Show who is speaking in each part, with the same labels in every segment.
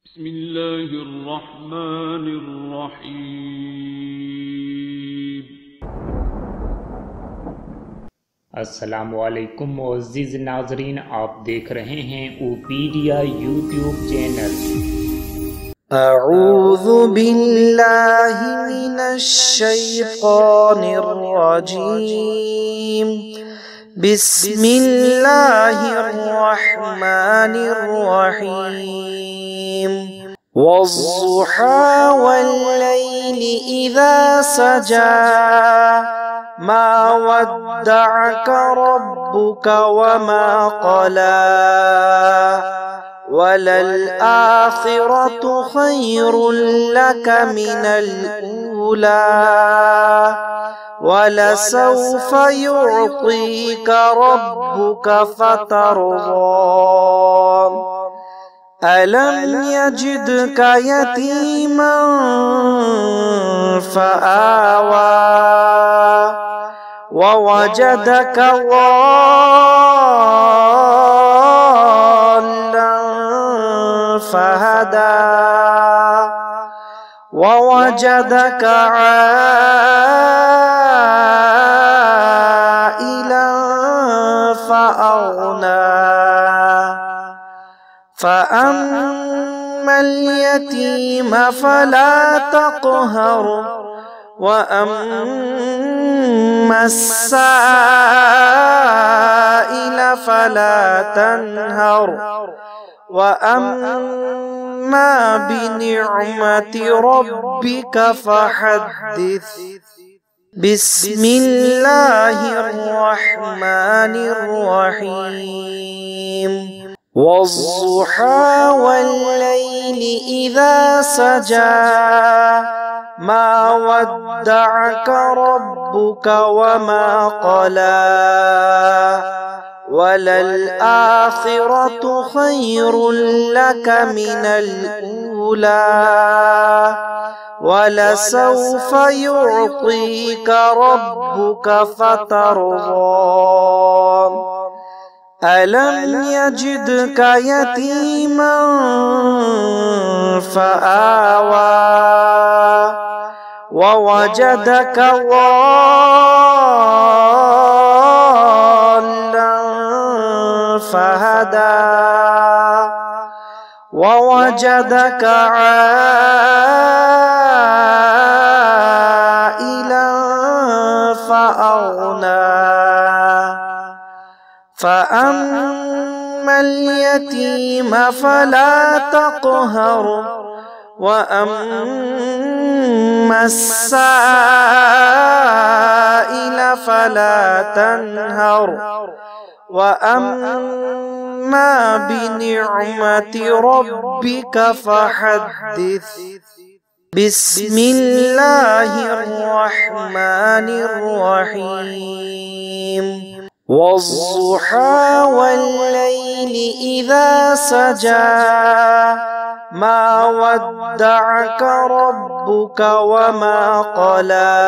Speaker 1: بسم الله الرحمن الرحیم۔
Speaker 2: अस्सलामुअलैकुम मुअज़्ज़िज़ नाज़रीन, आप देख रहे हैं उपेdia यूट्यूब चैनल।
Speaker 3: अऊज़ु बिल्लाहि मिनश शैतानिर रजीम। बिस्मिल्लाहिर रहमानिर रहीम। वज़्ज़ुहा वल्लैलि इज़ा सजा मा वद्दअक रब्बुक वमा क़ला वललआखिरतु खैरुल लक मिनल ऊला वलसौफ युअतीक रब्बुक फतर्दा। अलम यजिदक यतीमन फआवा ववजदक ضالًا فهدى ووجدك عائلا فأغنى فأما اليتيم فلا تقهر وأما السائل فلا تنهر وأما بنعمة ربك فحدث. بسم الله الرحمن الرحيم. والضحى والليل إذا سجى ما ودعك ربك وما قلى وللآخرة خير لك من الأولى ولسوف يعطيك ربك فترضى. ألم يجدك يتيما فآوى ووجدك ضالًا فهدى ووجدك عائلا فأغنى فأما اليتيم فلا تقهر وأما السائل فلا تنهر وأما بنعمة ربك فحدث. بسم الله الرحمن الرحيم. والضحى والليل إذا سجى ما ودعك ربك وما قلى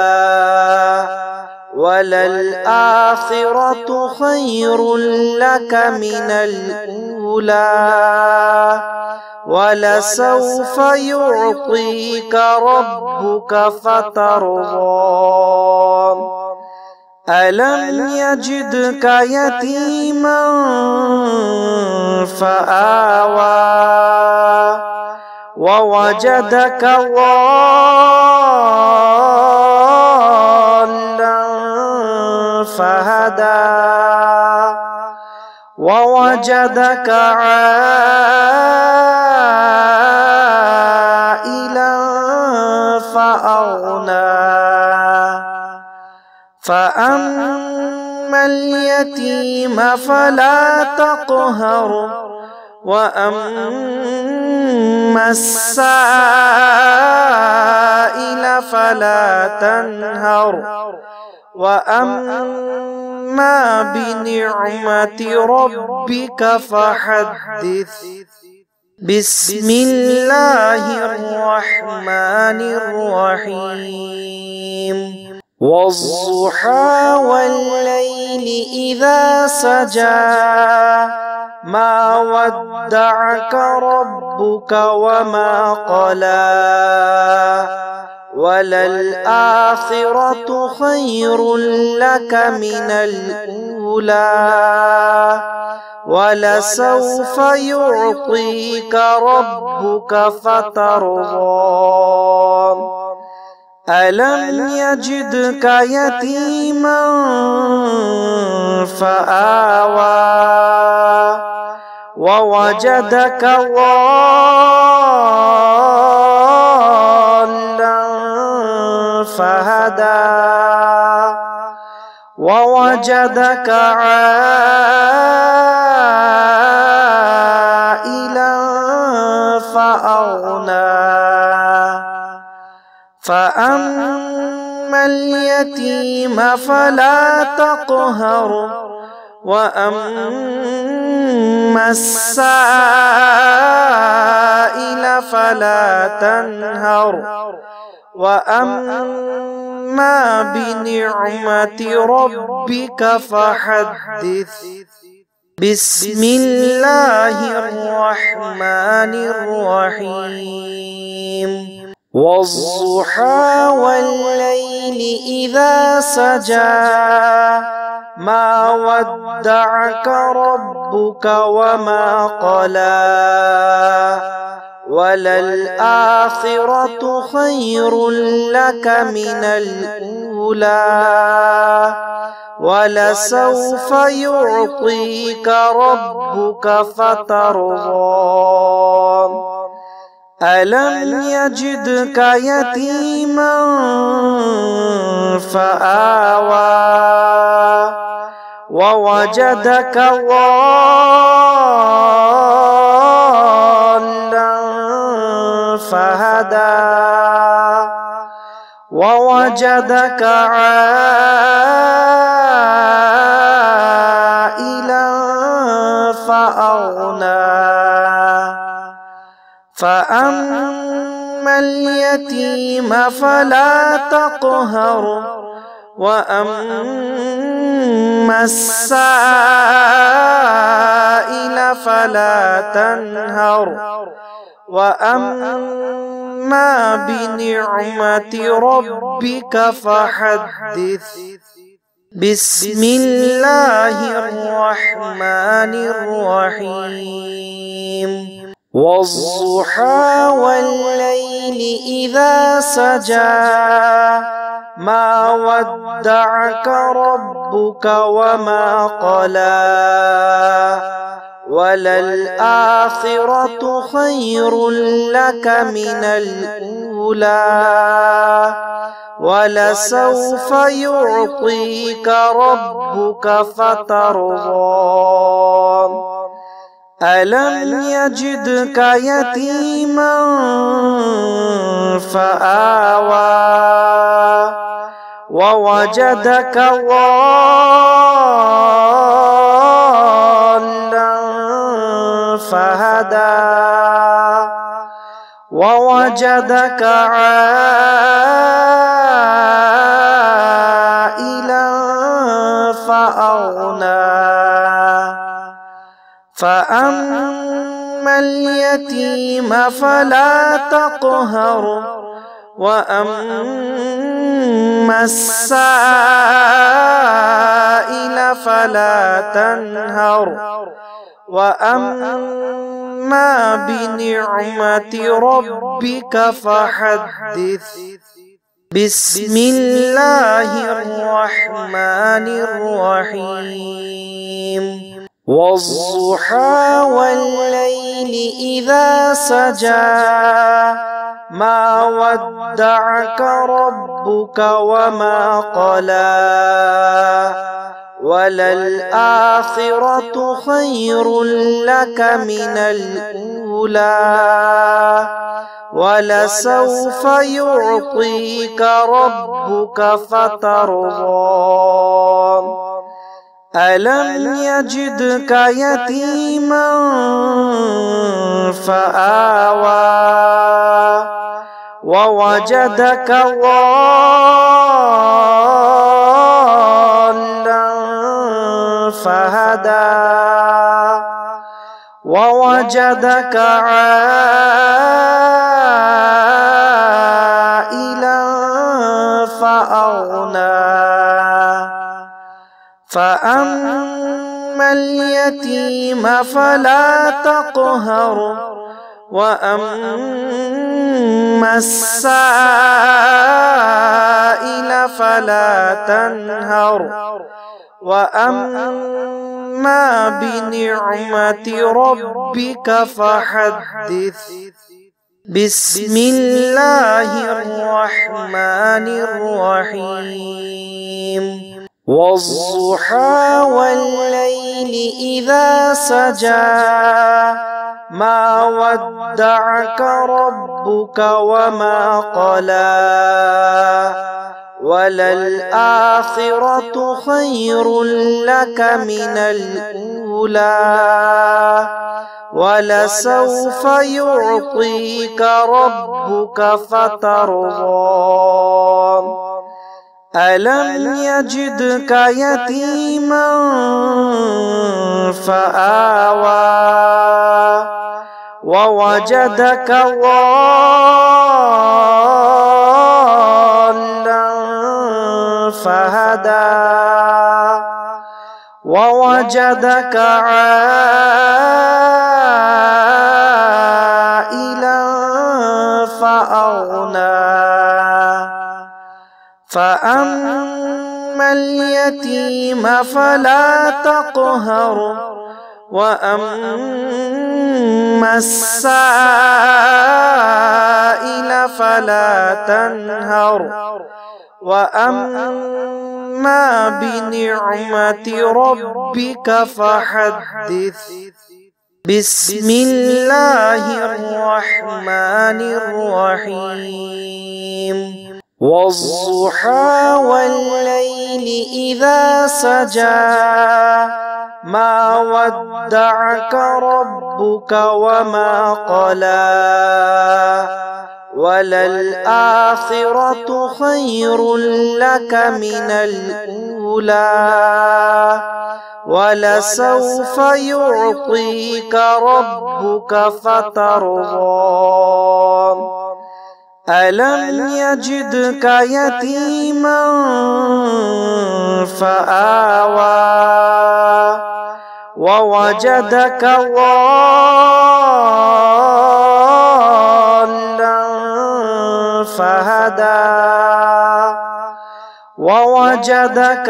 Speaker 3: وللآخرة خير لك من الأولى ولسوف يعطيك ربك فترضى. ألم يجدك يتيما فآوى ووجدك ضالًا فهدى ووجدك عائلا فأغنى فأما اليتيم فلا تقهر وأما السائل فلا تنهر وأما بنعمة ربك فحدث. بسم الله الرحمن الرحيم. والضحى والليل إذا سجى ما ودعك ربك وما قلى وللآخرة خير لك من الأولى ولسوف يعطيك ربك فترضى ألم يجدك يتيما فآوى ووجدك ضالا فهدى ووجدك عائلا فأغنى فأما اليتيم فلا تقهر وأما السائل فلا تنهر وأما بنعمة ربك فحدث بسم الله الرحمن الرحيم والضحى والليل إذا سجى ما ودعك ربك وما قلى وللآخرة خير لك من الأولى ولسوف يعطيك ربك فترضى ألم يجدك يتيما فآوى ووجدك ضالا فهدى ووجدك عائلا فأغنى فأما اليتيم فلا تقهر وأما السائل فلا تنهر وأما بنعمة ربك فحدث بسم الله الرحمن الرحيم والضحى والليل إذا سجى ما ودعك ربك وما قلى وللآخرة خير لك من الأولى ولسوف يعطيك ربك فترضى ألم يجدك يتيما فآوى ووجدك ضالا فهدى ووجدك عائلا فأغنى فأما اليتيم فلا تقهر وأما السائل فلا تنهر وأما بنعمة ربك فحدث بسم الله الرحمن الرحيم والضحى والليل إذا سجى ما ودعك ربك وما قلى وللآخرة خير لك من الأولى ولسوف يعطيك ربك فترضى ألم يجدك يتيما فآوى ووجدك ضالا فهدى ووجدك عائلا فأغنى فأما اليتيم فلا تقهر وأما السائل فلا تنهر وأما بنعمة ربك فحدث. بسم الله الرحمن الرحيم. والضحى والليل إذا سجى ما ودعك ربك وما قلى وللآخرة خير لك من الأولى ولسوف يعطيك ربك فترضى. ألم يجدك يتيما فآوى ووجدك ضالا فهدى ووجدك عائلا فأغنى فأما اليتيم فلا تقهر وأما السائل فلا تنهر وأما بنعمة ربك فحدث. بسم الله الرحمن الرحيم. والضحى والليل إذا سجى ما ودعك ربك وما قلى وللآخرة خير لك من الأولى ولسوف يعطيك ربك فترضى. ألم يجدك يتيما فآوى ووجدك ضالا فهدى ووجدك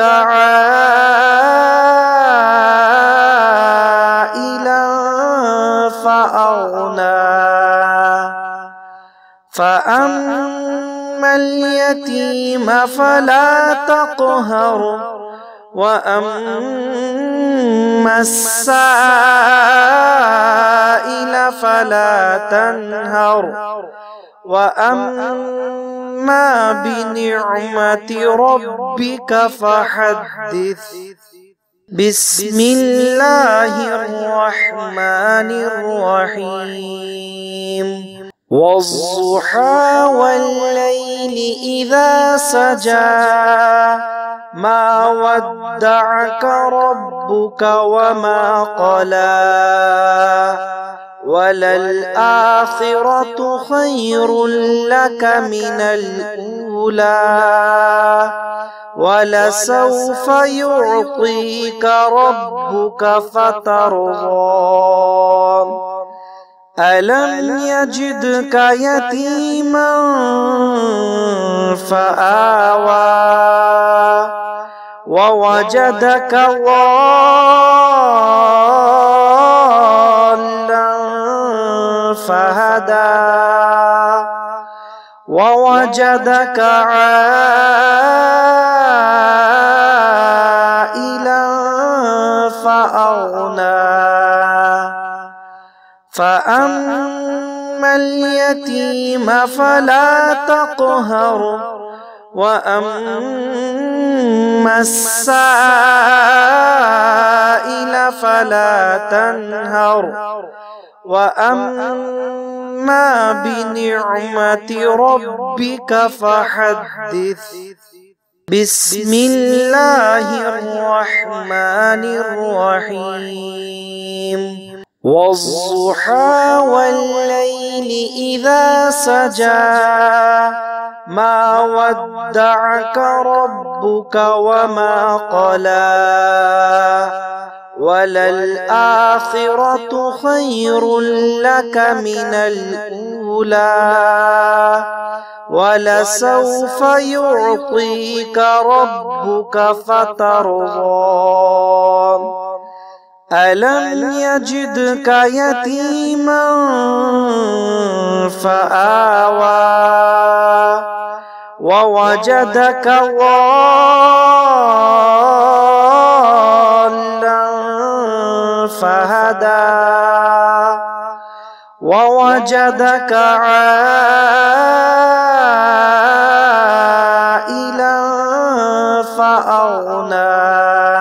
Speaker 3: عائلا فأغنى فأما اليتيم فلا تقهر وأما السائل فلا تنهر وأما بنعمة ربك فحدث. بسم الله الرحمن الرحيم. والضحى والليل إذا سجى ما ودعك ربك وما قلى وللآخرة خير لك من الأولى ولسوف يعطيك ربك فترضى. ألم يجدك يتيما فآوى ووجدك ضالا فهدى ووجدك عائلا فأغنى فأما اليتيم فلا تقهر وأما السائل فلا تنهر وأما بنعمة ربك فحدث. بسم الله الرحمن الرحيم. والضحى والليل إذا سجى ما ودعك ربك وما قلى وللآخرة خير لك من الأولى ولسوف يعطيك ربك فترضى ألم يجدك يتيما فآوى ووجدك ضالا فهدى ووجدك عائلا فأغنى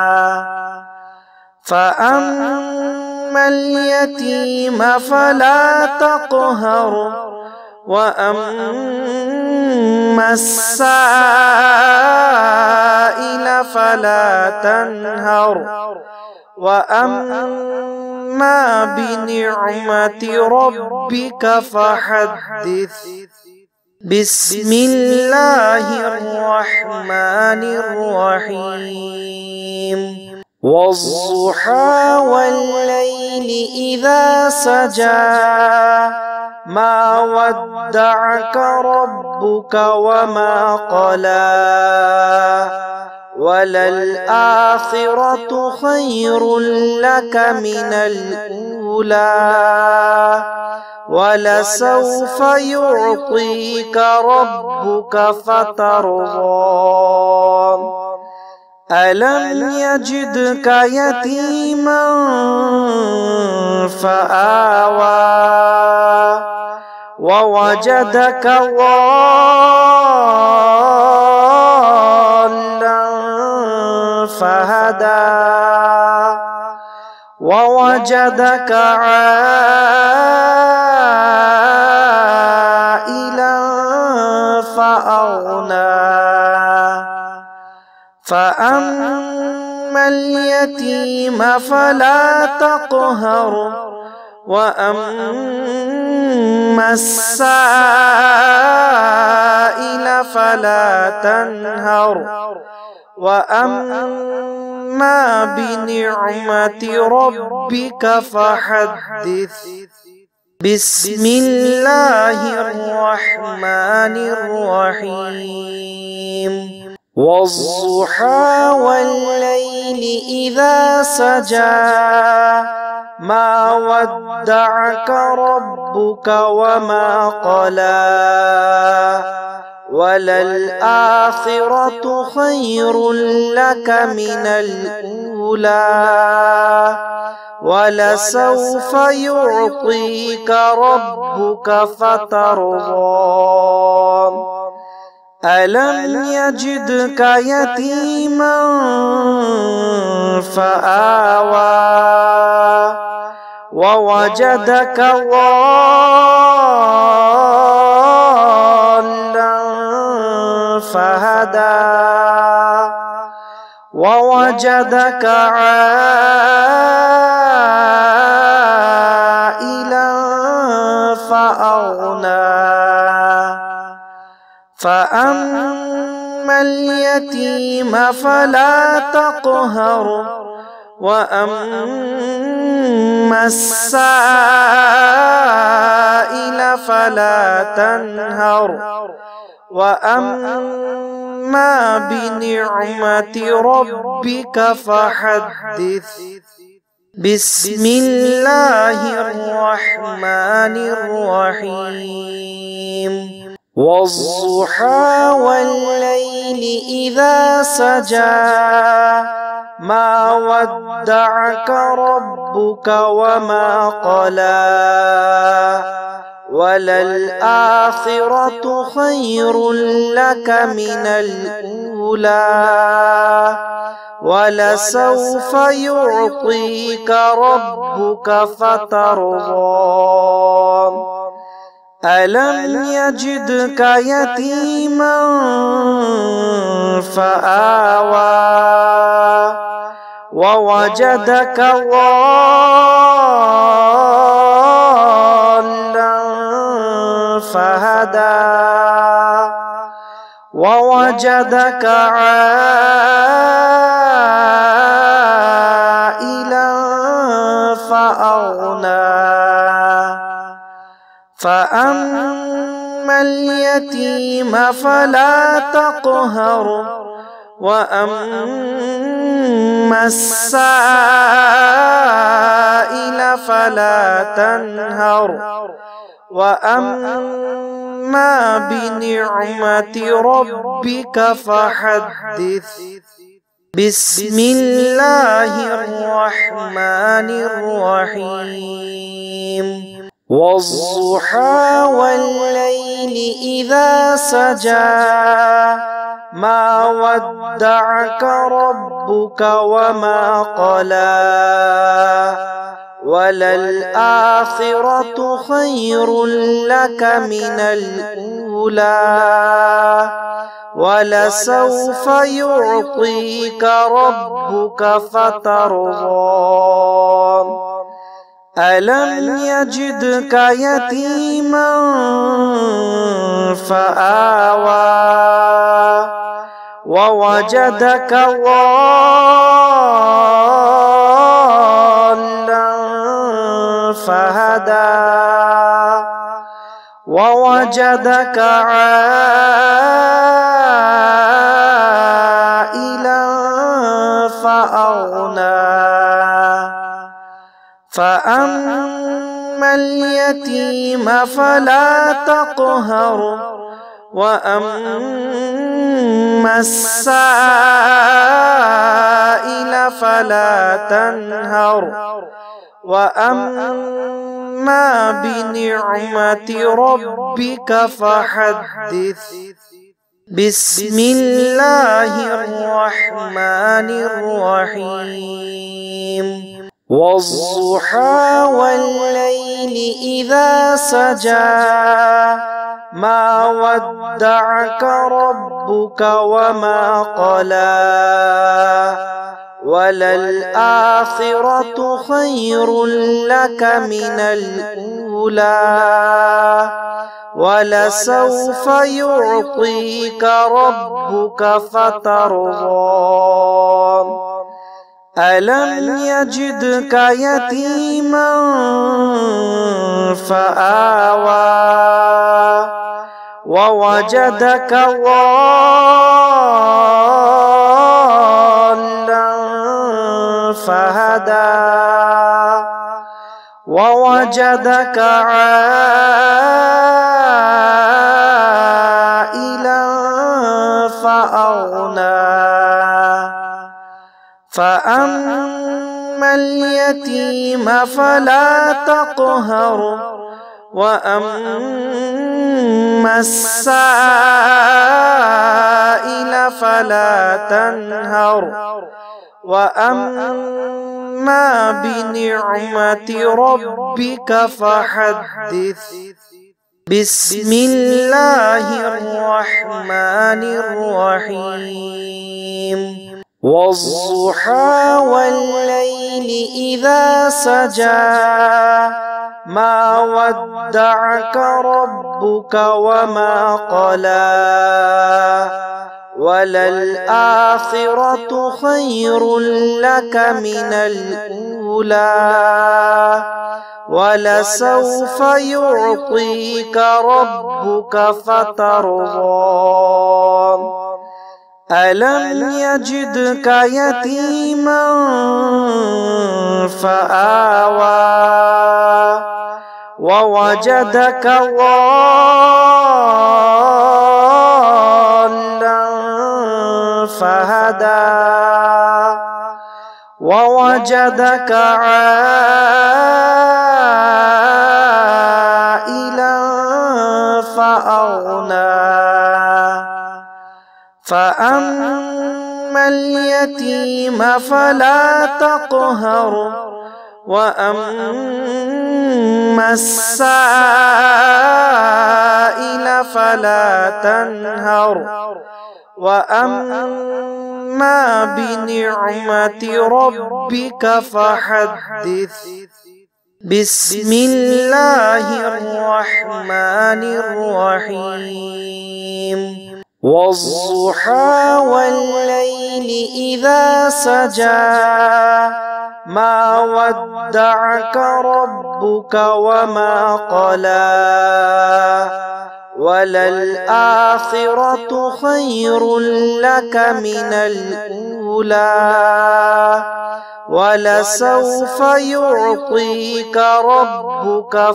Speaker 3: فأما اليتيم فلا تقهر وأما السائل فلا تنهر وأما بنعمة ربك فحدث بسم الله الرحمن الرحيم والضحى والليل إذا سجى ما ودعك ربك وما قلى وللآخرة خير لك من الأولى ولسوف يعطيك ربك فترضى ألم يجدك يتيما فآوى ووجدك ضالا فهدى ووجدك عائلا فأغنى فأما اليتيم فلا تقهر وأما السائل فلا تنهر وأما بنعمة ربك فحدث بسم الله الرحمن الرحيم والضحى والليل إذا سجى ما ودعك ربك وما قلى وللآخرة خير لك من الأولى ولسوف يعطيك ربك فترضى ألم يجدك يتيما فآوى ووجدك ضالا فهدى ووجدك عائلا فأغنى فأما اليتيم فلا تقهر وأما السائل فلا تنهر وأما بنعمة ربك فحدث بسم الله الرحمن الرحيم والضحى والليل إذا سجى ما ودعك ربك وما قلى وللآخرة خير لك من الأولى ولسوف يعطيك ربك فترضى ألم يجدك يتيما فآوى ووجدك ضالا فهدى ووجدك عائلا فأغنى فأما اليتيم فلا تقهر وأما السائل فلا تنهر وأما بنعمة ربك فحدث بسم الله الرحمن الرحيم والضحى والليل إذا سجى ما ودعك ربك وما قلى وللآخرة خير لك من الأولى ولسوف يعطيك ربك فترضى ألم يجدك يتيما فآوى ووجدك ضالا فهدى ووجدك عائلا فأغنى فأما اليتيم فلا تقهر وأما السائل فلا تنهر وأما بنعمة ربك فحدث بسم الله الرحمن الرحيم والضحى والليل إذا سجى ما ودعك ربك وما قلى وللآخرة خير لك من الأولى ولسوف يعطيك ربك فترضى ألم يجدك يتيما فآوى ووجدك ضالا فهدى ووجدك عائلا فأغنى فأما اليتيم فلا تقهر وأما السائل فلا تنهر وأما بنعمة ربك فحدث بسم الله الرحمن الرحيم والضحى والليل إذا سجى ما ودعك ربك وما قلى وللآخرة خير لك من الأولى ولسوف يعطيك ربك فترضى ألم يجدك يتيما فآوى ووجدك ضالا فهدى ووجدك عائلا فأغنى فأما اليتيم فلا تقهر وأما السائل فلا تنهر وأما أما بنعمة ربك فحدث. بسم الله الرحمن الرحيم. والضحى والليل إذا سجى ما ودعك ربك وما قلى وللآخرة خير لك من الأولى ولسوف يعطيك ربك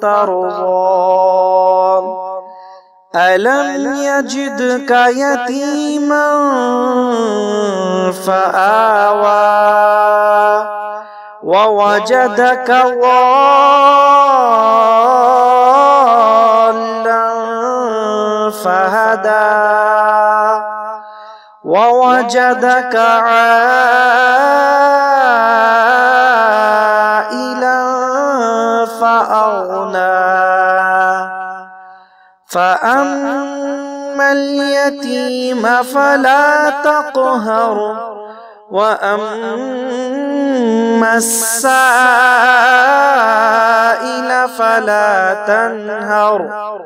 Speaker 3: فترضى. ألم يجدك يتيما فآوى ووجدك ضالا فهدى ووجدك عائلا فأغنى. فأما اليتيم فلا تقهر وأما السائل فلا تنهر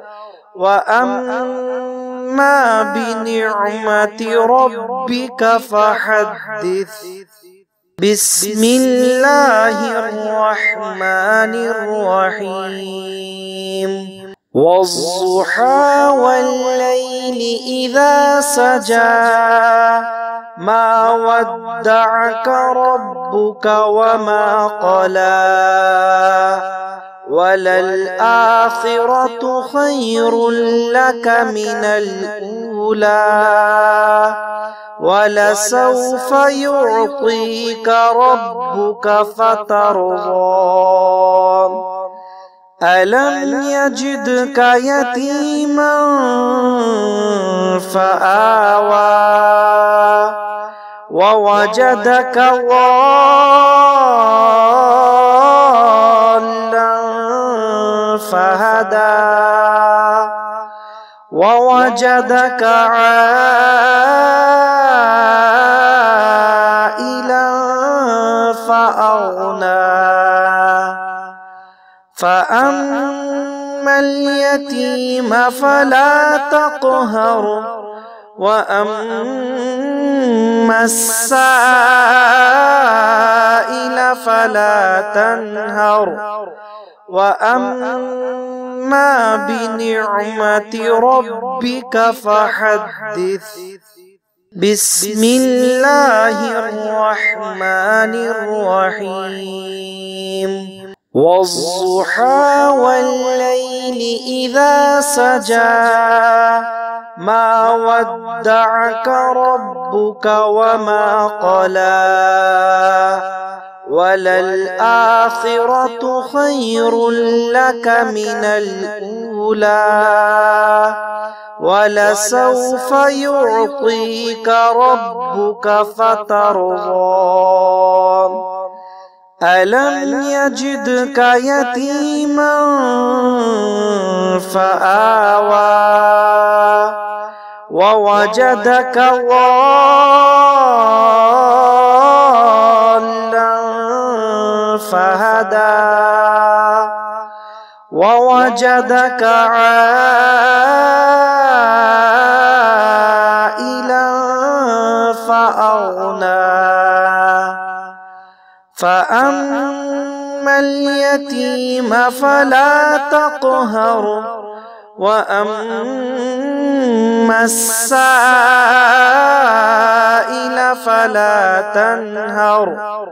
Speaker 3: وأما بنعمة ربك فحدث. بسم الله الرحمن الرحيم. والضحى والليل إذا سجى ما ودعك ربك وما قلى وللآخرة خير لك من الأولى ولسوف يعطيك ربك فترضى. ألم يجدك يتيما فآوى ووجدك ضالا فهدى ووجدك عائلا فأغنى. فأما اليتيم فلا تقهر وأما السائل فلا تنهر وأما بنعمة ربك فحدث. بسم الله الرحمن الرحيم. والضحى والليل إذا سجى ما ودعك ربك وما قلى وللآخرة خير لك من الأولى ولسوف يعطيك ربك فترضى. ألم يجدك يتيما فآوى ووجدك ضالا فهدى ووجدك عائلا فأغنى. فأما اليتيم فلا تقهر وأما السائل فلا تنهر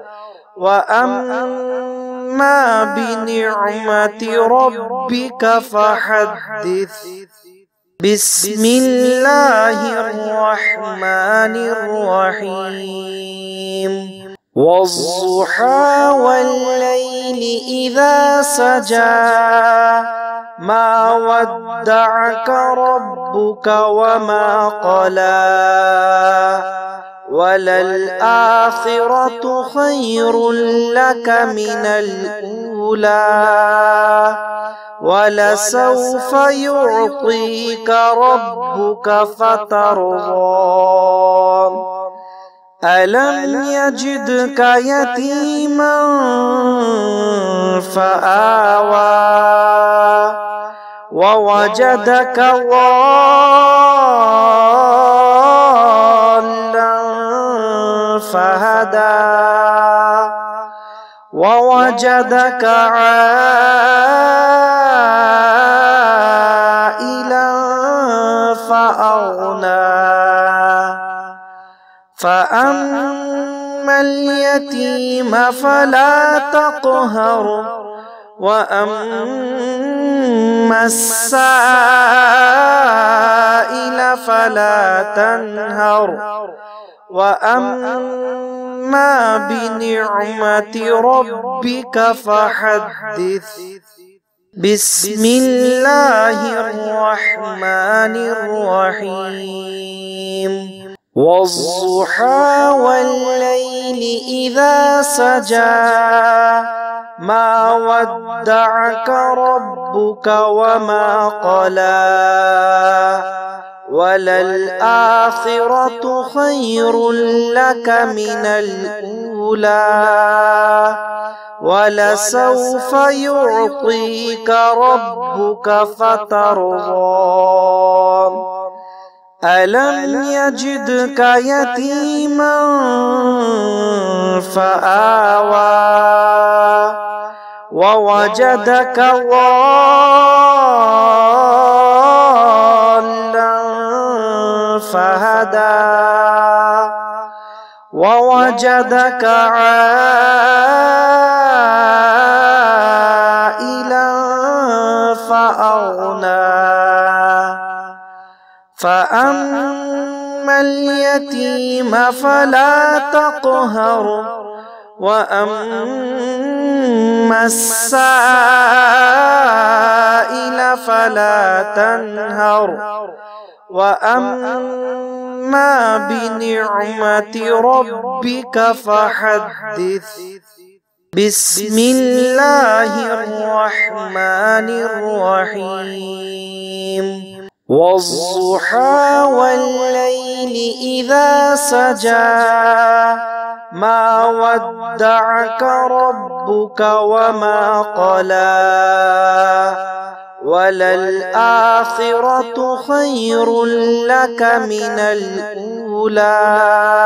Speaker 3: وأما بنعمة ربك فحدث. بسم الله الرحمن الرحيم. والضحى والليل إذا سجى ما ودعك ربك وما قلى وللآخرة خير لك من الأولى ولسوف يعطيك ربك فترضى. ألم يجدك يتيما فآوى ووجدك ضالا فهدى ووجدك عائلا فأغنى فأما اليتيم فلا تقهر وأما السائل فلا تنهر وأما بنعمة ربك فحدث. بسم الله الرحمن الرحيم. والضحى والليل إذا سجى ما ودعك ربك وما قلى وللآخرة خير لك من الأولى ولسوف يعطيك ربك فترضى. ألم يجدك يتيما فآوى ووجدك ضالا فهدى ووجدك عائلا فأغنى فأما اليتيم فلا تقهر وأما السائل فلا تنهر وأما بنعمة ربك فحدث. بسم الله الرحمن الرحيم. والضحى والليل إذا سجى ما ودعك ربك وما قلى وللآخرة خير لك من الأولى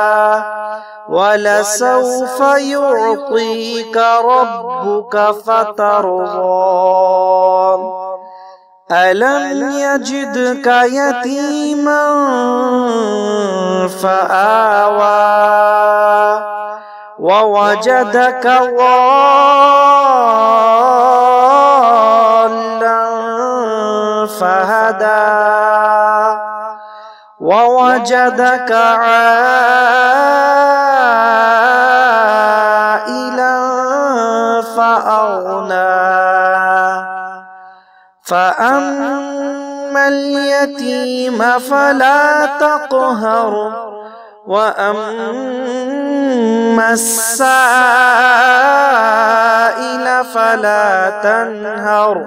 Speaker 3: ولسوف يعطيك ربك فترضى. ألم يجدك يتيما فآوى ووجدك ضالا فهدى ووجدك عائلا فأغنى فأما اليتيم فلا تقهر وأما السائل فلا تنهر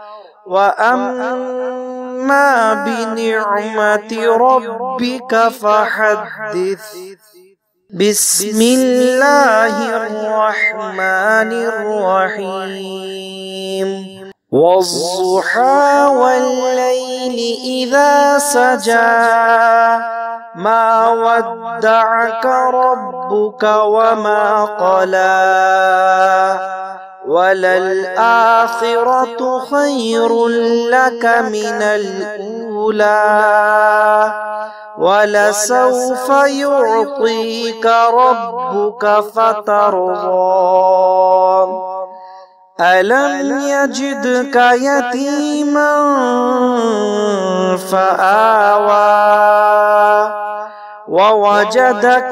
Speaker 3: وأما بنعمة ربك فحدث. بسم الله الرحمن الرحيم. والضحى والليل إذا سجى ما ودعك ربك وما قلى وللآخرة خير لك من الأولى ولسوف يعطيك ربك فترضى. ألم يجدك يتيما فآوى ووجدك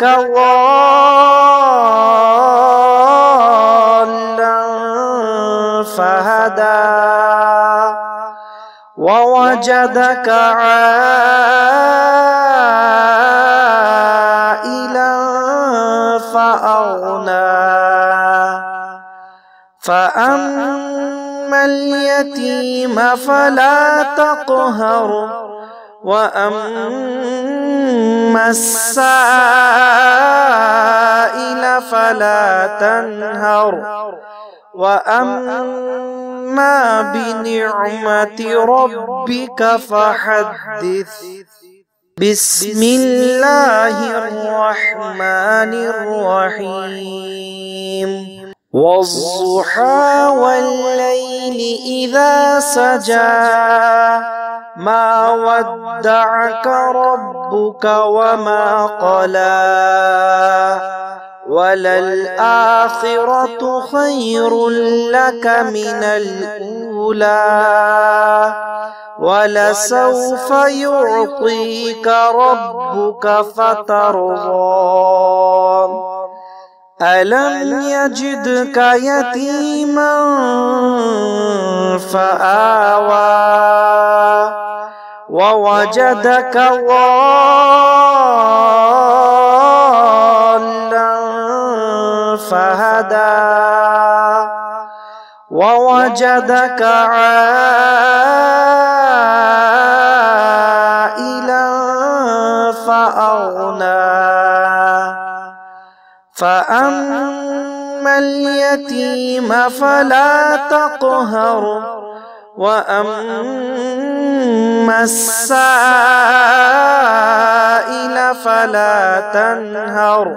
Speaker 3: ضالا فهدى ووجدك عائلا فأغنى فأما اليتيم فلا تقهر وأما السائل فلا تنهر وأما بنعمة ربك فحدث. بسم الله الرحمن الرحيم. والضحى والليل إذا سجى ما ودعك ربك وما قلى وللآخرة خير لك من الأولى ولسوف يعطيك ربك فترضى. ألم يجدك يتيما فآوى ووجدك ضالا فهدى ووجدك عائلا فأغنى. فأما اليتيم فلا تقهر وأما السائل فلا تنهر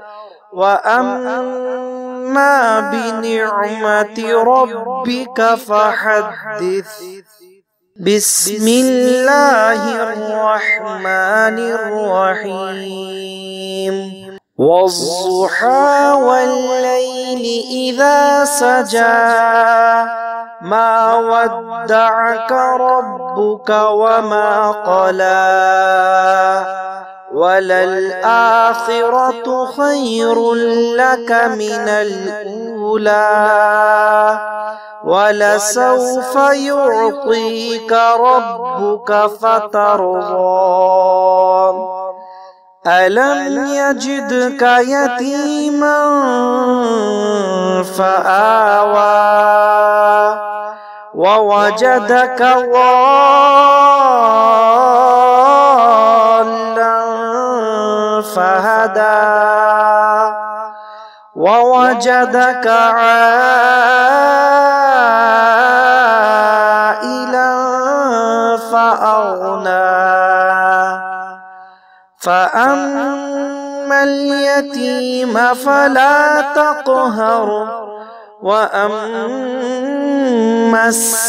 Speaker 3: وأما بنعمة ربك فحدث. بسم الله الرحمن الرحيم. والضحى والليل إذا سجى ما ودعك ربك وما قلى وللآخرة خير لك من الأولى ولسوف يعطيك ربك فترضى. ألم يجدك يتيما فآوى ووجدك ضالا فهدى ووجدك عائلا فأغنى. فأما اليتيم فلا تقهر وأما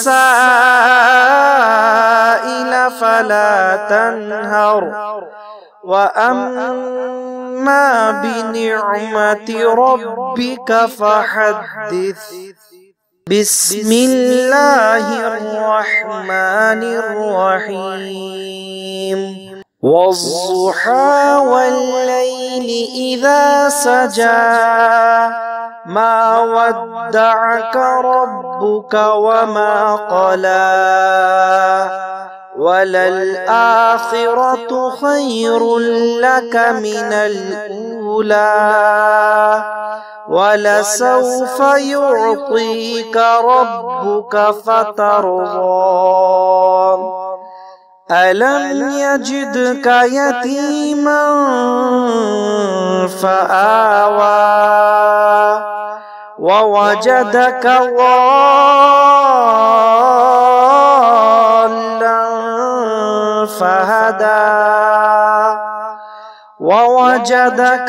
Speaker 3: السائل فلا تنهر وأما بنعمة ربك فحدث. بسم الله الرحمن الرحيم. والضحى والليل إذا سجى ما ودعك ربك وما قلى وللآخرة خير لك من الأولى ولسوف يعطيك ربك فترضى. ألم يجدك يتيما فآوى ووجدك ضالا فهدى ووجدك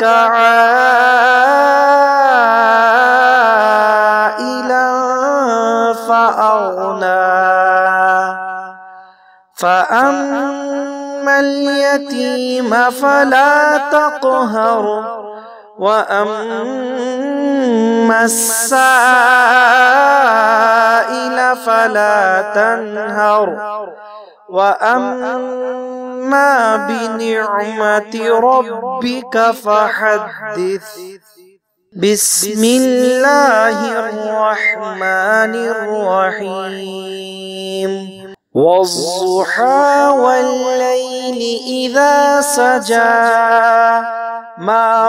Speaker 3: عائلا فأغنى. فأما اليتيم فلا تقهر وأما السائل فلا تنهر وأما بنعمة ربك فحدث. بسم الله الرحمن الرحيم. والضحى والليل إذا سجى ما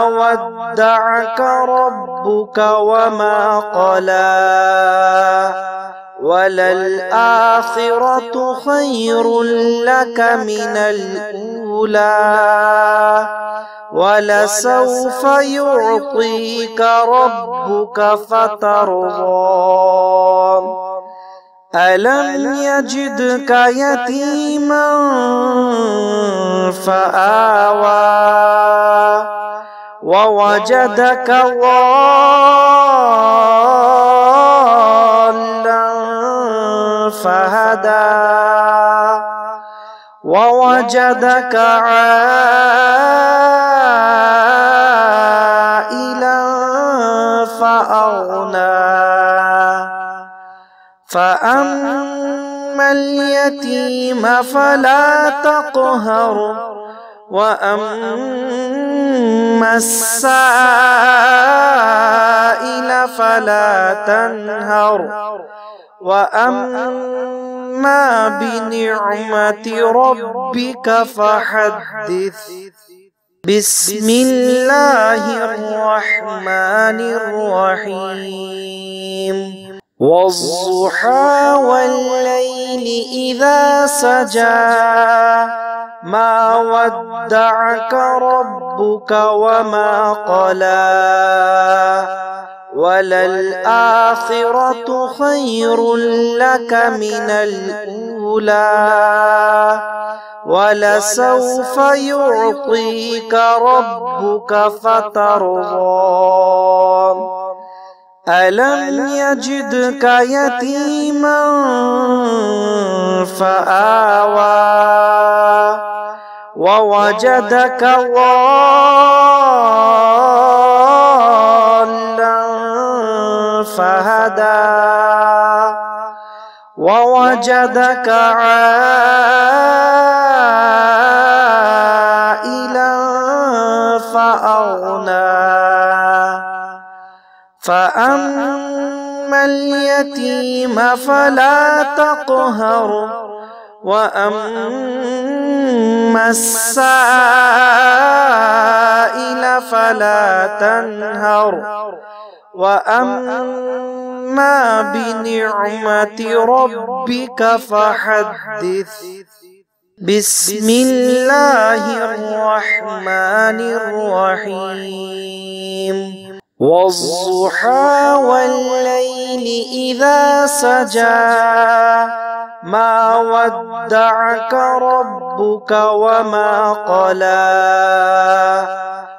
Speaker 3: ودعك ربك وما قلى وللآخرة خير لك من الأولى ولسوف يعطيك ربك فترضى ألم يجدك يتيما فآوى ووجدك ضالا فهدى ووجدك عائلا فأغنى فأما اليتيم فلا تقهر وأما السائل فلا تنهر وأما بنعمة ربك فحدث بسم الله الرحمن الرحيم والضحى والليل إذا سجى ما ودعك ربك وما قلى وللآخرة خير لك من الأولى ولسوف يعطيك ربك فترضى ألم يجدك يتيما فآوى ووجدك ضالا فهدى ووجدك عائلا فأغنى فأما اليتيم فلا تقهر وأما السائل فلا تنهر وأما بنعمة ربك فحدث بسم الله الرحمن الرحيم والضحى والليل إذا سجى ما ودعك ربك وما قلى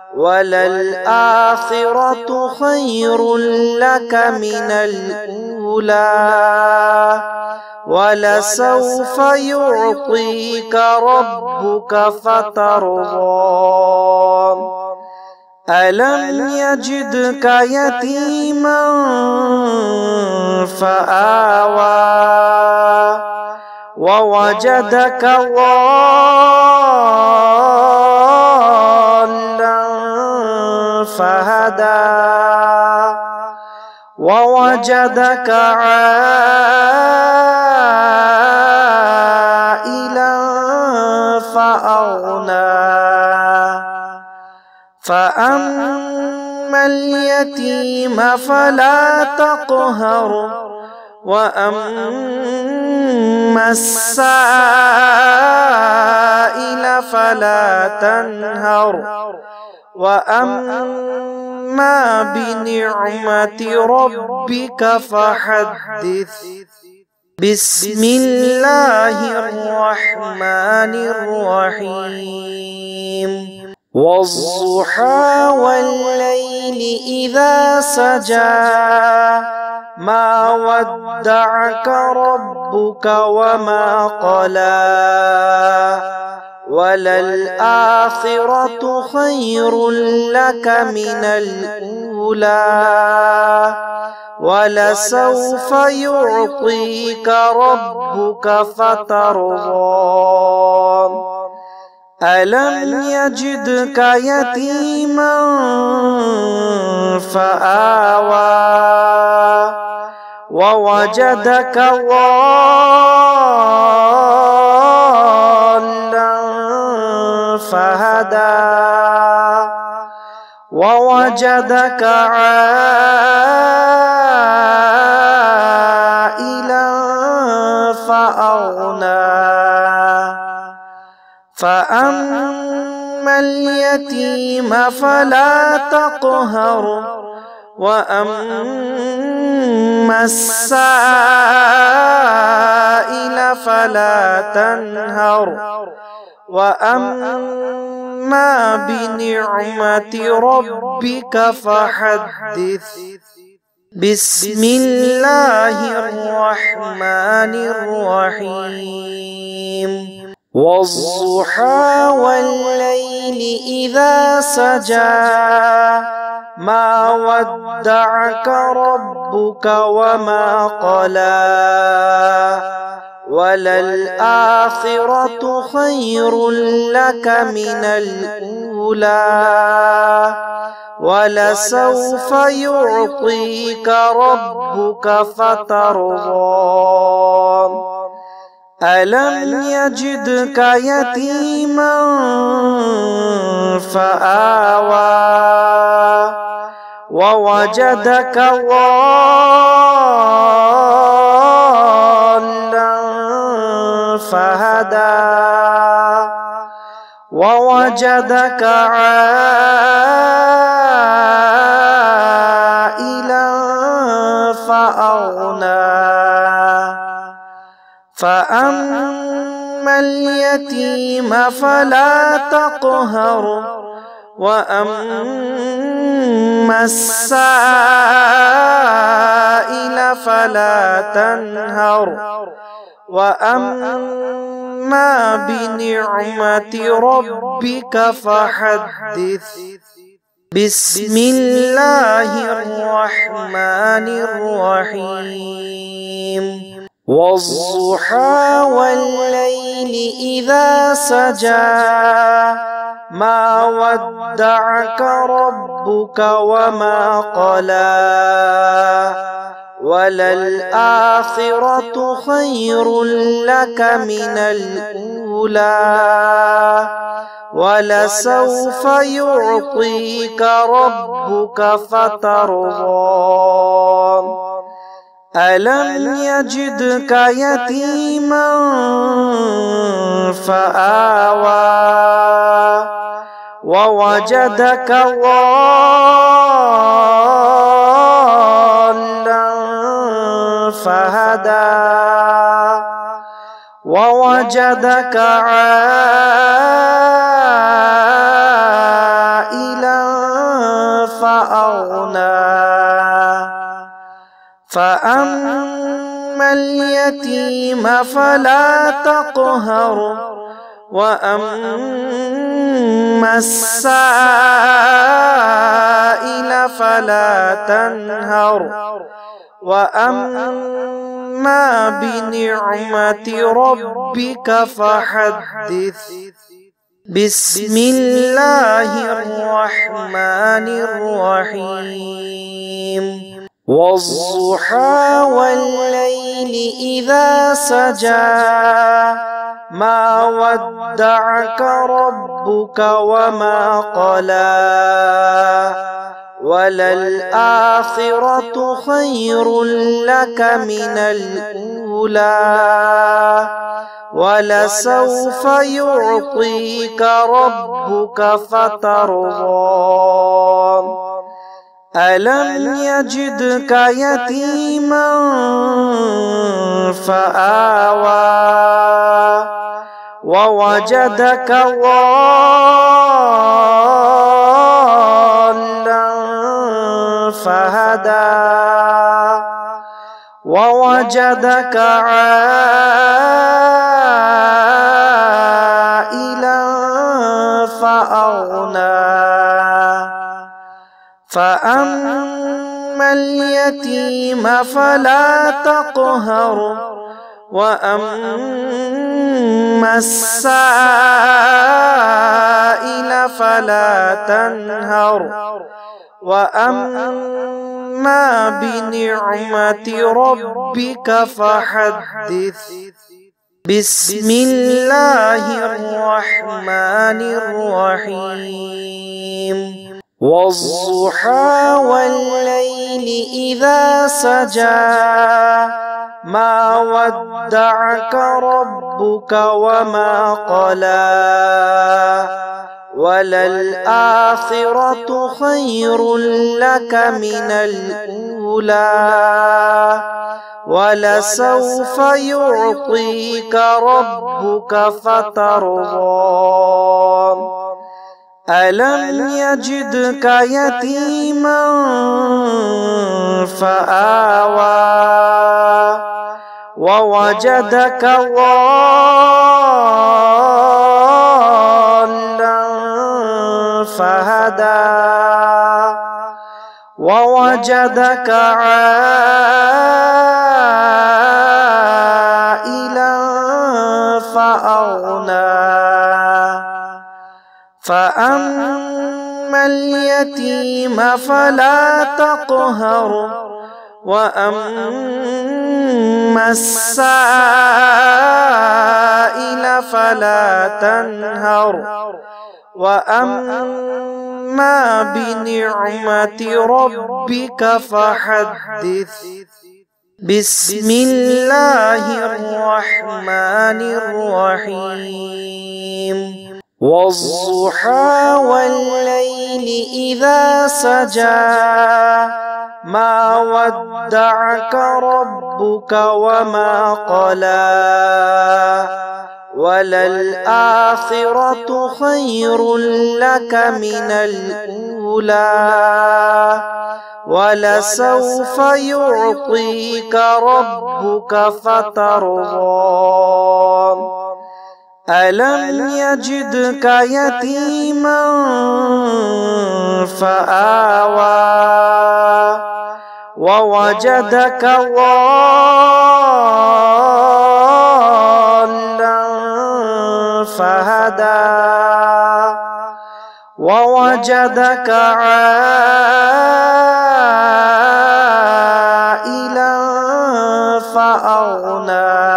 Speaker 3: وللآخرة خير لك من الأولى ولسوف يعطيك ربك فترضى ألم يجدك يتيما فآوى ووجدك ضالا فهدى ووجدك عائلا فأغنى فأما اليتيم فلا تقهر وأما السائل فلا تنهر وأما بنعمة ربك فحدث بسم الله الرحمن الرحيم والضحى والليل إذا سجى ما ودعك ربك وما قلى وللآخرة خير لك من الأولى ولسوف يعطيك ربك فترضى ألم يجدك يتيما فآوى ووجدك ضالا فهدى ووجدك عائلا فأغنى فأما اليتيم فلا تقهر وأما السائل فلا تنهر وأما بنعمة ربك فحدث بسم الله الرحمن الرحيم والضحى والليل إذا سجى ما ودعك ربك وما قلى وللآخرة خير لك من الأولى ولسوف يعطيك ربك فترضى ألم يجدك يتيما فآوى ووجدك ضالا فهدى ووجدك عائلا فأغنى فأما اليتيم فلا تقهر وأما السائل فلا تنهر وأما بنعمة ربك فحدث بسم الله الرحمن الرحيم والضحى والليل إذا سجى ما ودعك ربك وما قلى وللآخرة خير لك من الأولى ولسوف يعطيك ربك فترضى ألم يجدك يتيما فآوى ووجدك ضالا فهدى ووجدك عائلا فأغنى فأما اليتيم فلا تقهر وأما السائل فلا تنهر وأما بنعمة ربك فحدث بسم الله الرحمن الرحيم والضحى والليل إذا سجى ما ودعك ربك وما قلى وللآخرة خير لك من الأولى ولسوف يعطيك ربك فترضى ألم يجدك يتيما فآوى ووجدك ضالا فهدى ووجدك عائلا فأغنى فأما اليتيم فلا تقهر وأما السائل فلا تنهر وأما بنعمة ربك فحدث بسم الله الرحمن الرحيم والضحى والليل إذا سجى ما ودعك ربك وما قلى وللآخرة خير لك من الأولى ولسوف يعطيك ربك فترضى ألم يجدك يتيما فآوى ووجدك ضالا فهدى ووجدك عائلا فأغنى فأما اليتيم فلا تقهر وأما السائل فلا تنهر وأما بنعمة ربك فحدث بسم الله الرحمن الرحيم والضحى والليل إذا سجى ما ودعك ربك وما قلى وللآخرة خير لك من الأولى ولسوف يعطيك ربك فترضى ألم يجدك يتيما فآوى ووجدك ضالا فهدى ووجدك عائلا فأغنى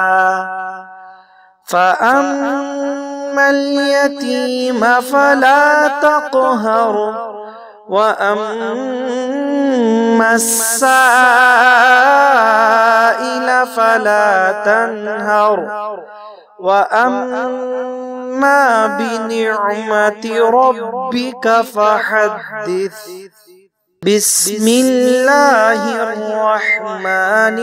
Speaker 3: فأما اليتيم فلا تقهر وأما السائل فلا تنهر وأما بنعمة ربك فحدث بسم الله الرحمن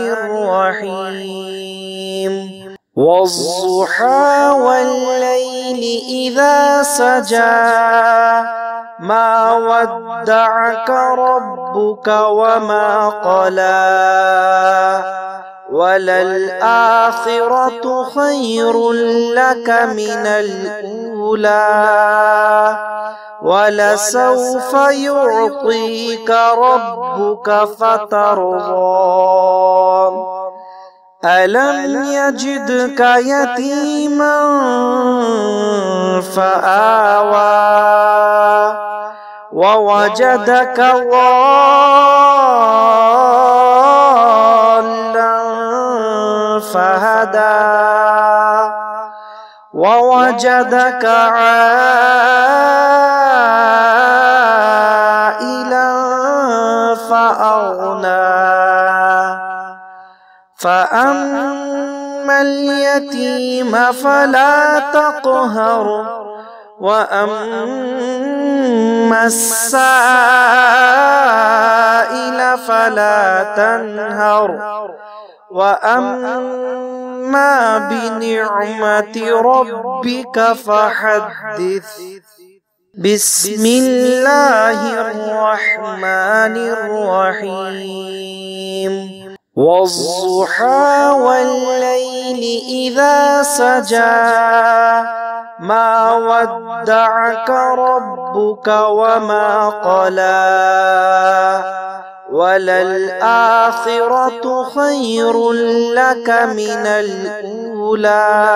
Speaker 3: الرحيم والضحى والليل إذا سجى ما ودعك ربك وما قلى وللآخرة خير لك من الأولى ولسوف يعطيك ربك فترضى ألم يجدك يتيما فآوى ووجدك ضالا فهدى ووجدك عائلا فأغنى فأما اليتيم فلا تقهر وأما السائل فلا تنهر وأما بنعمة ربك فحدث بسم الله الرحمن الرحيم والضحى والليل إذا سجى ما ودعك ربك وما قلى وللآخرة خير لك من الأولى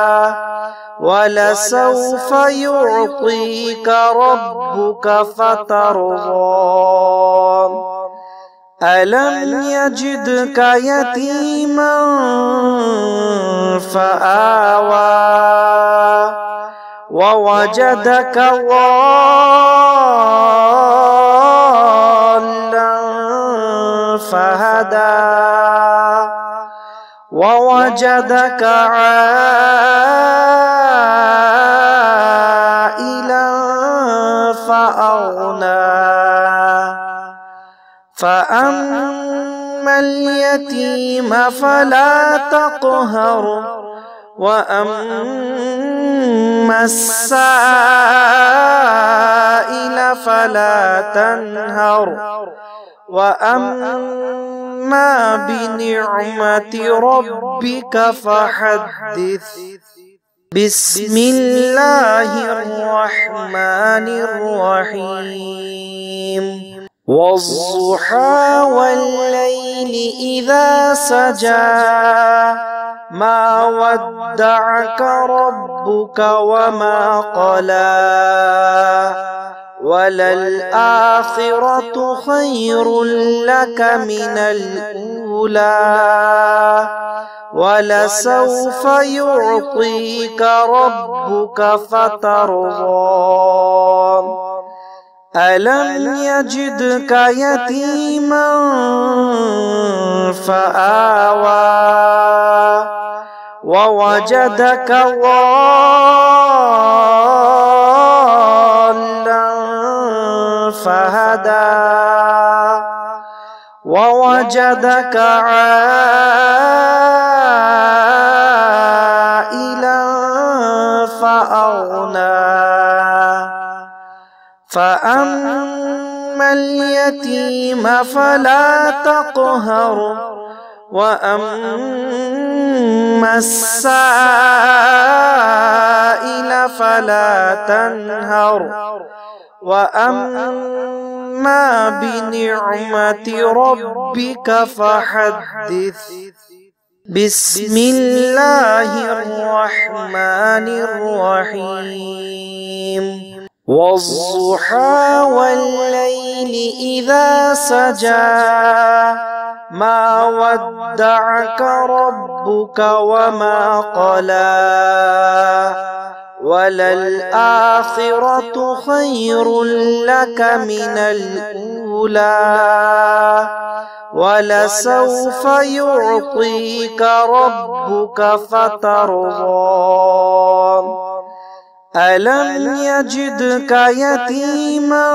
Speaker 3: ولسوف يعطيك ربك فترضى ألم يجدك يتيما فآوى ووجدك ضالا فهدى ووجدك عائلا فأغنى فأما اليتيم فلا تقهر وأما السائل فلا تنهر وأما بنعمة ربك فحدث. بسم الله الرحمن الرحيم. والضحى والليل إذا سجى ما ودعك ربك وما قلى وللآخرة خير لك من الأولى ولسوف يعطيك ربك فترضى. ألم يجدك يتيما فآوى ووجدك ضالا فهدى ووجدك عائلا فأغنى فأما اليتيم فلا تقهر وأما السائل فلا تنهر وأما بنعمة ربك فحدث. بسم الله الرحمن الرحيم. والضحى والليل إذا سجى ما ودعك ربك وما قلى وللآخرة خير لك من الأولى ولسوف يعطيك ربك فترضى. ألم يجدك يتيما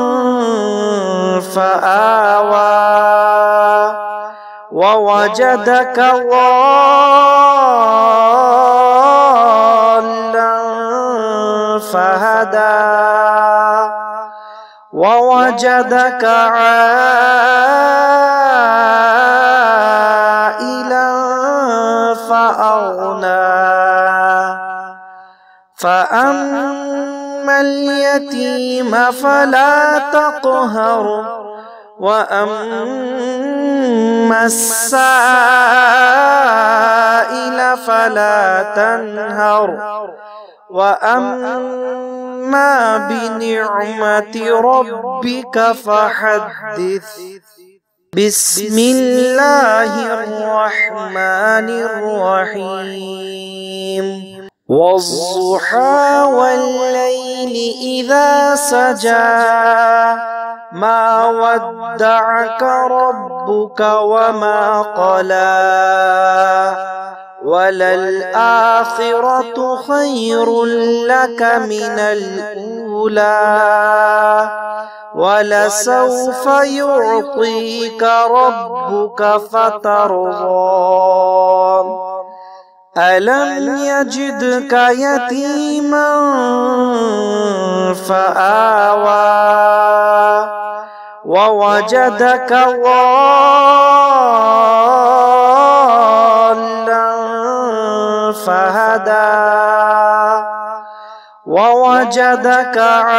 Speaker 3: فآوى ووجدك ضالا فهدى ووجدك عائلا فأغنى فأما اليتيم فلا تقهر وأما السائل فلا تنهر وأما بنعمة ربك فحدث. بسم الله الرحمن الرحيم. والضحى والليل إذا سجى ما ودعك ربك وما قلى وللآخرة خير لك من الأولى ولسوف يعطيك ربك فترضى. ألم يجدك يتيما فآوى ووجدك ضالا فهدى ووجدك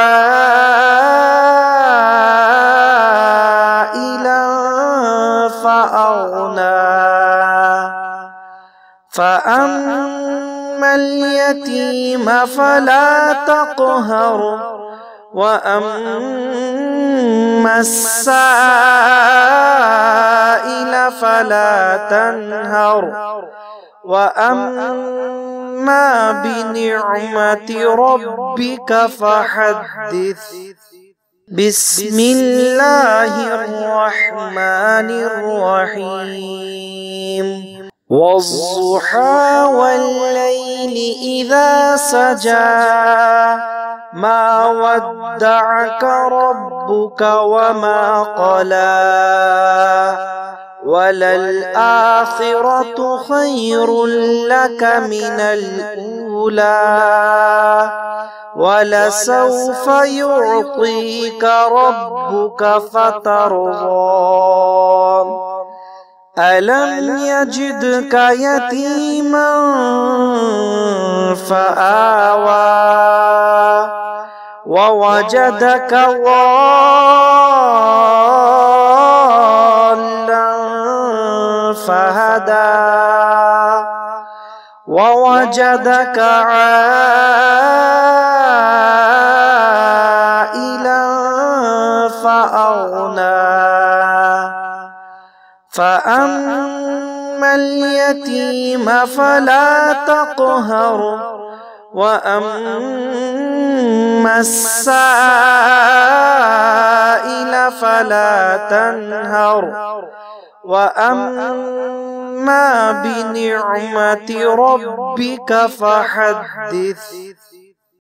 Speaker 3: عائلا فأغنى فأما اليتيم فلا تقهر وأما السائل فلا تنهر وأما بنعمة ربك فحدث. بسم الله الرحمن الرحيم. वज़्ज़ुहा वल्लैलि इज़ा सजा मा वद्दअका रब्बुका वमा क़ला वलल आखिरतु खैरुल लका मिनल ऊला वलसौफ युअतीका रब्बुका फतरदा अलम यजिदका यतीमन फआवा ववजदका ضالًا फहदा ववजदक आइलन फअगना فأما اليتيم فلا تقهر وأما السائل فلا تنهر وأما بنعمة ربك فحدث